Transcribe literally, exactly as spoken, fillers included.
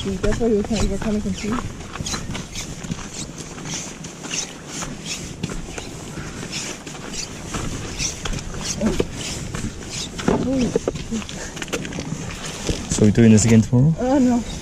see. That's why you were kind of, you were kind of confused. So we're doing this again tomorrow? Uh, no.